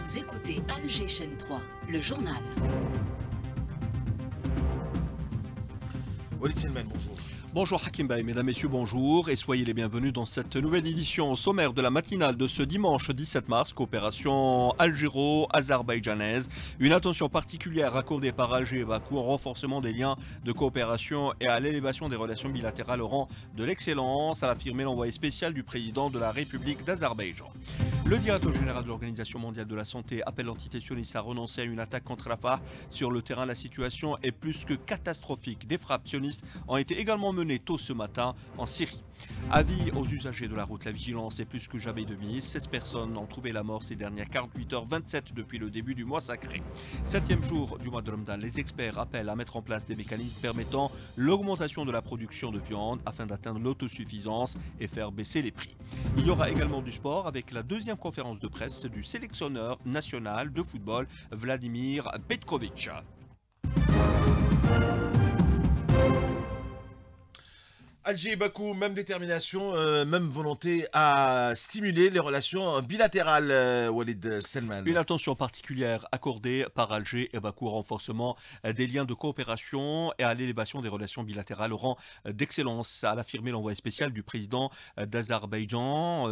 Vous écoutez Alger Chaîne 3, le journal. Walid Selman, bonjour. Bonjour Hakim Bey, mesdames, messieurs, bonjour et soyez les bienvenus dans cette nouvelle édition au sommaire de la matinale de ce dimanche 17 mars, coopération algéro-azerbaïdjanaise. Une attention particulière accordée par Alger et Bakou au renforcement des liens de coopération et à l'élévation des relations bilatérales au rang de l'excellence, a affirmé l'envoyé spécial du président de la République d'Azerbaïdjan. Le directeur général de l'Organisation mondiale de la santé appelle l'entité sioniste à renoncer à une attaque contre Rafah. Sur le terrain, la situation est plus que catastrophique. Des frappes sionistes ont été également menées tôt ce matin en Syrie. Avis aux usagers de la route, la vigilance est plus que jamais de mise. 16 personnes ont trouvé la mort ces dernières 48 heures, 27 depuis le début du mois sacré. 7e jour du mois de Ramadan, les experts appellent à mettre en place des mécanismes permettant l'augmentation de la production de viande afin d'atteindre l'autosuffisance et faire baisser les prix. Il y aura également du sport avec la deuxième conférence de presse du sélectionneur national de football Vladimir Petkovic. Alger et Bakou, même détermination, même volonté à stimuler les relations bilatérales, Walid Selman. Une attention particulière accordée par Alger et Bakou au renforcement des liens de coopération et à l'élévation des relations bilatérales au rang d'excellence, a affirmé l'envoyé spécial du président d'Azerbaïdjan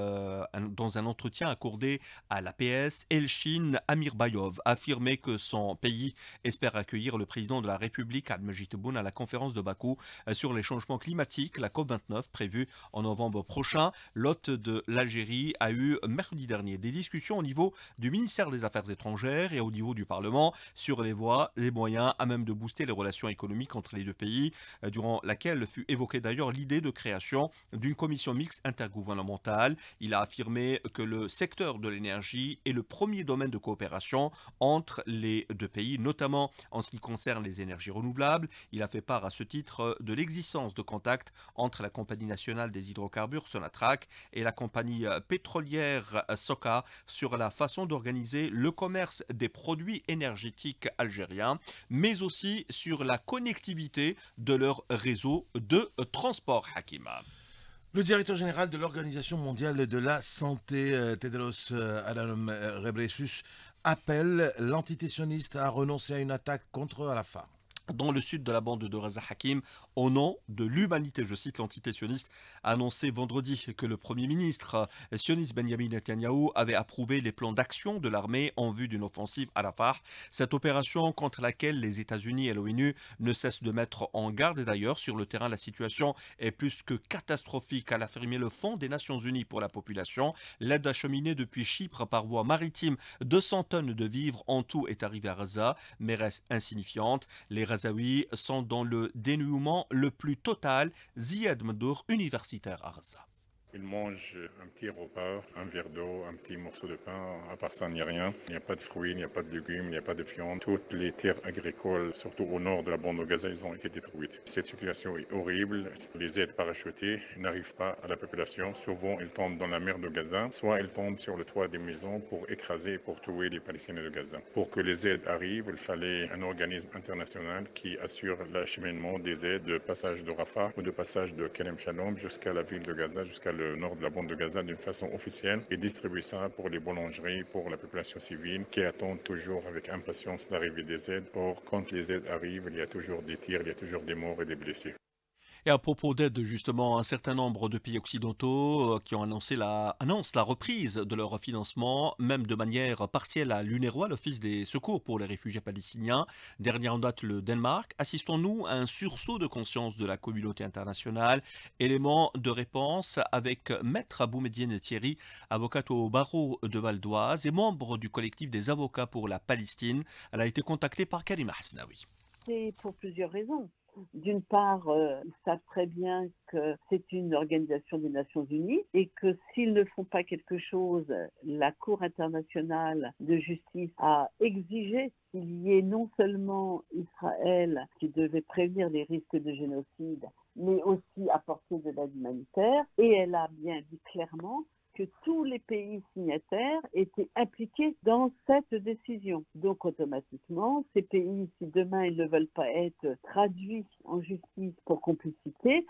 dans un entretien accordé à l'APS. Elchin Amirbayov a affirmé que son pays espère accueillir le président de la République, Al-Majid Tebboune, à la conférence de Bakou sur les changements climatiques, la COP29 prévue en novembre prochain. L'hôte de l'Algérie a eu mercredi dernier des discussions au niveau du ministère des Affaires étrangères et au niveau du Parlement sur les voies, les moyens à même de booster les relations économiques entre les deux pays, durant laquelle fut évoquée d'ailleurs l'idée de création d'une commission mixte intergouvernementale. Il a affirmé que le secteur de l'énergie est le premier domaine de coopération entre les deux pays, notamment en ce qui concerne les énergies renouvelables. Il a fait part à ce titre de l'existence de contacts entre la compagnie nationale des hydrocarbures Sonatrach et la compagnie pétrolière Soca sur la façon d'organiser le commerce des produits énergétiques algériens, mais aussi sur la connectivité de leur réseau de transport. Hakima. Le directeur général de l'Organisation mondiale de la santé, Tedros Adhanom Ghebreyesus, appelle l'entité sioniste à renoncer à une attaque contre Rafah. Dans le sud de la bande de Gaza, Hakim, au nom de l'humanité, je cite l'entité sioniste, a annoncé vendredi que le Premier ministre sioniste Benjamin Netanyahou avait approuvé les plans d'action de l'armée en vue d'une offensive à Rafah. Cette opération contre laquelle les États-Unis et l'ONU ne cessent de mettre en garde. Et d'ailleurs, sur le terrain, la situation est plus que catastrophique, a affirmé le Fonds des Nations Unies pour la population. L'aide acheminée depuis Chypre par voie maritime, 200 tonnes de vivres en tout est arrivée à Gaza, mais reste insignifiante. Les Gazaouis sont dans le dénuement le plus total. Ziad Mdour, universitaire à Gaza. Ils mangent un petit repas, un verre d'eau, un petit morceau de pain. À part ça, il n'y a rien. Il n'y a pas de fruits, il n'y a pas de légumes, il n'y a pas de viande. Toutes les terres agricoles, surtout au nord de la bande de Gaza, elles ont été détruites. Cette situation est horrible. Les aides parachutées n'arrivent pas à la population. Souvent, elles tombent dans la mer de Gaza, soit elles tombent sur le toit des maisons pour écraser et pour tuer les Palestiniens de Gaza. Pour que les aides arrivent, il fallait un organisme international qui assure l'acheminement des aides de passage de Rafah ou de passage de Kerem Shalom jusqu'à la ville de Gaza, jusqu'à le nord de la bande de Gaza d'une façon officielle et distribuer ça pour les boulangeries, pour la population civile qui attend toujours avec impatience l'arrivée des aides. Or, quand les aides arrivent, il y a toujours des tirs, il y a toujours des morts et des blessés. Et à propos d'aide, justement, un certain nombre de pays occidentaux qui ont annoncent la reprise de leur financement, même de manière partielle à l'UNRWA, l'Office des secours pour les réfugiés palestiniens. Dernière en date, le Danemark. Assistons-nous à un sursaut de conscience de la communauté internationale? Élément de réponse avec Maître Boumediene Thierry, avocate au barreau de Val d'Oise et membre du collectif des avocats pour la Palestine. Elle a été contactée par Karima Hasnaoui. C'est pour plusieurs raisons. D'une part, ils savent très bien que c'est une organisation des Nations Unies et que s'ils ne font pas quelque chose, la Cour internationale de justice a exigé qu'il y ait non seulement Israël qui devait prévenir les risques de génocide, mais aussi apporter de l'aide humanitaire. Et elle a bien dit clairement que tous les pays signataires étaient impliqués dans cette décision. Donc automatiquement, ces pays, si demain ils ne veulent pas être traduits en justice pour complicité, ils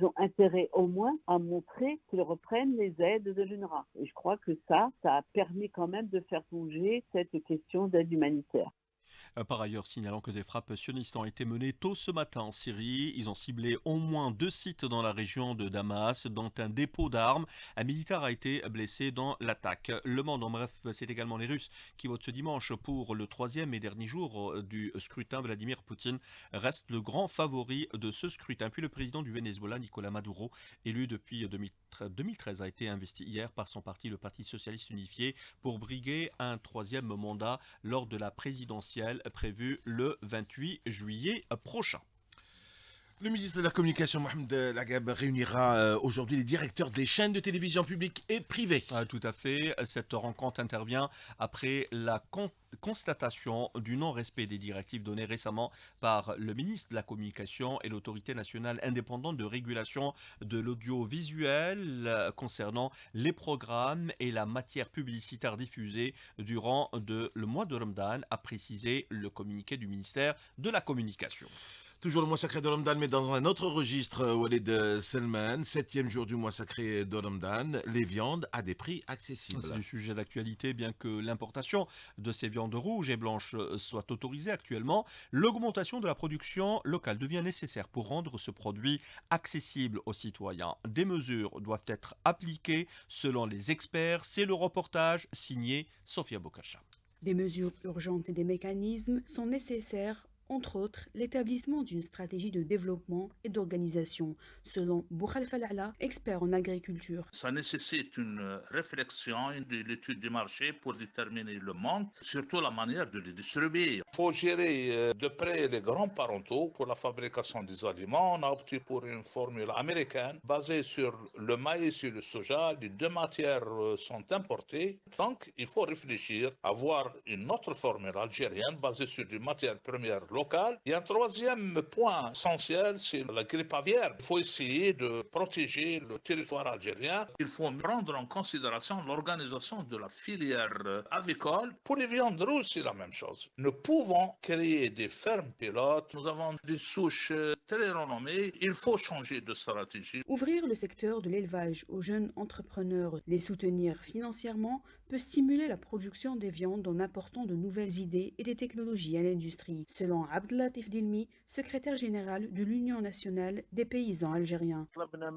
ils ont intérêt au moins à montrer qu'ils reprennent les aides de l'UNRWA. Et je crois que ça a permis quand même de faire bouger cette question d'aide humanitaire. Par ailleurs, signalant que des frappes sionistes ont été menées tôt ce matin en Syrie. Ils ont ciblé au moins 2 sites dans la région de Damas, dont un dépôt d'armes. Un militaire a été blessé dans l'attaque. Le Monde, en bref, c'est également les Russes qui votent ce dimanche pour le 3e et dernier jour du scrutin. Vladimir Poutine reste le grand favori de ce scrutin. Puis le président du Venezuela, Nicolás Maduro, élu depuis 2013, a été investi hier par son parti, le Parti socialiste unifié, pour briguer un 3e mandat lors de la présidentielle prévue le 28 juillet prochain. Le ministre de la Communication, Mohamed Lagab, réunira aujourd'hui les directeurs des chaînes de télévision publiques et privées. Tout à fait. Cette rencontre intervient après la constatation du non-respect des directives données récemment par le ministre de la Communication et l'Autorité nationale indépendante de régulation de l'audiovisuel concernant les programmes et la matière publicitaire diffusée durant le mois de Ramadan, a précisé le communiqué du ministère de la Communication. Toujours le mois sacré de Ramadan, mais dans un autre registre, Walid Selman, 7e jour du mois sacré de Ramadan, les viandes à des prix accessibles. C'est un sujet d'actualité, bien que l'importation de ces viandes rouges et blanches soit autorisée actuellement. L'augmentation de la production locale devient nécessaire pour rendre ce produit accessible aux citoyens. Des mesures doivent être appliquées selon les experts. C'est le reportage signé Sofia Bokarcha. Des mesures urgentes et des mécanismes sont nécessaires. Entre autres, l'établissement d'une stratégie de développement et d'organisation, selon Boukhal Falala, expert en agriculture. Ça nécessite une réflexion, de l'étude du marché pour déterminer le manque, surtout la manière de les distribuer. Il faut gérer de près les grands parentaux pour la fabrication des aliments. On a opté pour une formule américaine basée sur le maïs et le soja. Les deux matières sont importées. Donc, il faut réfléchir à avoir une autre formule algérienne basée sur des matières premières locales. Et un troisième point essentiel, c'est la grippe aviaire. Il faut essayer de protéger le territoire algérien. Il faut prendre en considération l'organisation de la filière avicole. Pour les viandes rouges, c'est la même chose. Nous pouvons créer des fermes pilotes. Nous avons des souches très renommées. Il faut changer de stratégie. Ouvrir le secteur de l'élevage aux jeunes entrepreneurs, les soutenir financièrement, peut stimuler la production des viandes en apportant de nouvelles idées et des technologies à l'industrie, selon Abdelatif Dilmi, secrétaire général de l'Union nationale des paysans algériens.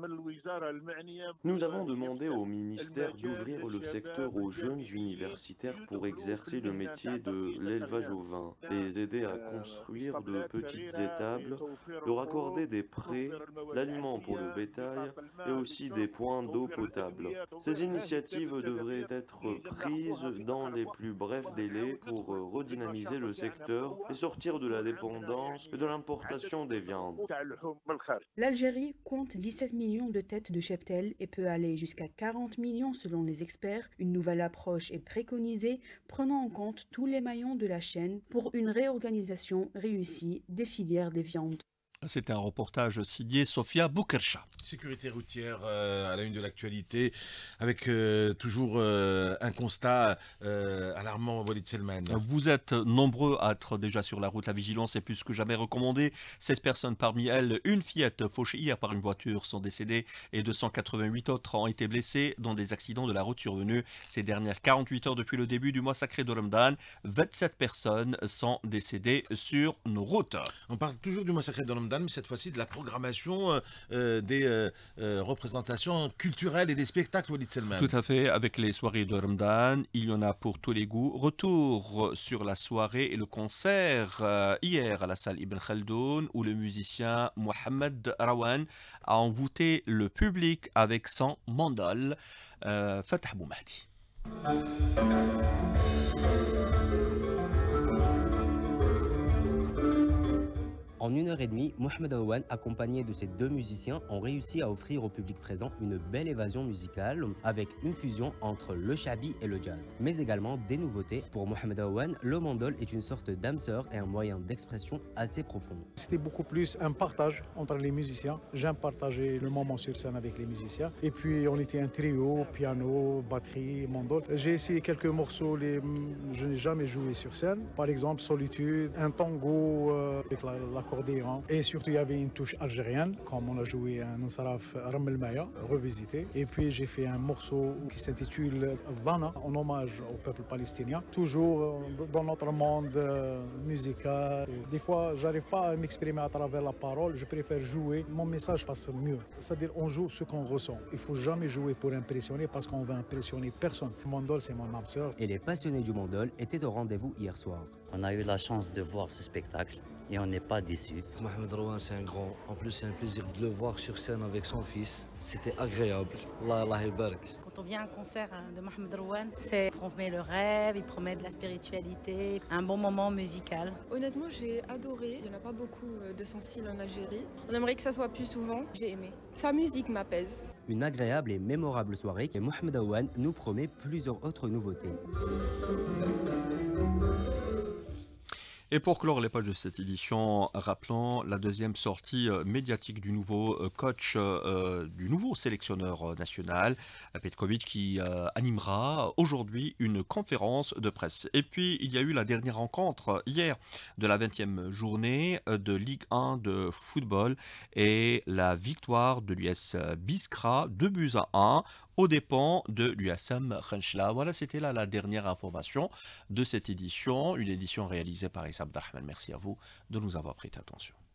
Nous avons demandé au ministère d'ouvrir le secteur aux jeunes universitaires pour exercer le métier de l'élevage au vin, les aider à construire de petites étables, leur accorder des prêts, l'aliment pour le bétail et aussi des points d'eau potable. Ces initiatives devraient être prises dans les plus brefs délais pour redynamiser le secteur et sortir de la dépendance et de l'importation des viandes. L'Algérie compte 17 millions de têtes de cheptel et peut aller jusqu'à 40 millions selon les experts. Une nouvelle approche est préconisée, prenant en compte tous les maillons de la chaîne pour une réorganisation réussie des filières des viandes. C'était un reportage signé Sofia Bokarcha. Sécurité routière à la une de l'actualité, avec toujours un constat alarmant, Walid Selman. Vous êtes nombreux à être déjà sur la route. La vigilance est plus que jamais recommandée. 16 personnes, parmi elles une fillette fauchée hier par une voiture, sont décédées et 288 autres ont été blessées dans des accidents de la route survenus ces dernières 48 heures depuis le début du mois sacré de Ramadan. 27 personnes sont décédées sur nos routes. On parle toujours du mois sacré de Ramadan, mais cette fois-ci de la programmation des représentations culturelles et des spectacles, Walid Selman. Tout à fait, avec les soirées de Ramadan, il y en a pour tous les goûts. Retour sur la soirée et le concert hier à la salle Ibn Khaldoun, où le musicien Mohamed Rawan a envoûté le public avec son mandol. Fatah Boumahdi. En 1h30, Mohamed Aouane, accompagné de ses deux musiciens, ont réussi à offrir au public présent une belle évasion musicale avec une fusion entre le shabi et le jazz, mais également des nouveautés. Pour Mohamed Aouane, le mandol est une sorte d'âme sœur et un moyen d'expression assez profond. C'était beaucoup plus un partage entre les musiciens. J'aime partager le moment sur scène avec les musiciens. Et puis on était un trio, piano, batterie, mandol. J'ai essayé quelques morceaux, je n'ai jamais joué sur scène. Par exemple, Solitude, un tango avec l'accord accordéon. Et surtout, il y avait une touche algérienne, comme on a joué un Nsaraf Ram El Maya, revisité. Et puis, j'ai fait un morceau qui s'intitule Vana, en hommage au peuple palestinien. Toujours dans notre monde musical. Des fois, j'arrive pas à m'exprimer à travers la parole. Je préfère jouer. Mon message passe mieux. C'est-à-dire, on joue ce qu'on ressent. Il faut jamais jouer pour impressionner parce qu'on veut impressionner personne. Mandol, c'est mon âme sœur. Et les passionnés du Mandol étaient au rendez-vous hier soir. On a eu la chance de voir ce spectacle et on n'est pas déçus. Mohamed Rouane, c'est un grand. En plus, c'est un plaisir de le voir sur scène avec son fils. C'était agréable. Allah yabarak. Quand on vient à un concert de Mohamed Rouane, il promet le rêve, il promet de la spiritualité, un bon moment musical. Honnêtement, j'ai adoré. Il n'y en a pas beaucoup de sensibles en Algérie. On aimerait que ça soit plus souvent. J'ai aimé. Sa musique m'apaise. Une agréable et mémorable soirée et Mohamed Rouane nous promet plusieurs autres nouveautés. Et pour clore les pages de cette édition, rappelons la deuxième sortie médiatique du nouveau coach, du nouveau sélectionneur national, Petkovic, qui animera aujourd'hui une conférence de presse. Et puis, il y a eu la dernière rencontre hier de la 20e journée de Ligue 1 de football et la victoire de l'US Biskra, 2-1 aux dépens de l'USM Khenchela. Voilà, c'était là la dernière information de cette édition, une édition réalisée par Issa Abdelrahman. Merci à vous de nous avoir prêté attention.